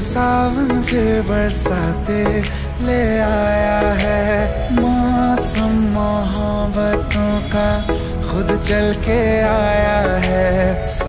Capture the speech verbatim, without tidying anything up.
सावन फिर बरसाते ले आया है। मौसम मोहब्बतों का खुद चल के आया है।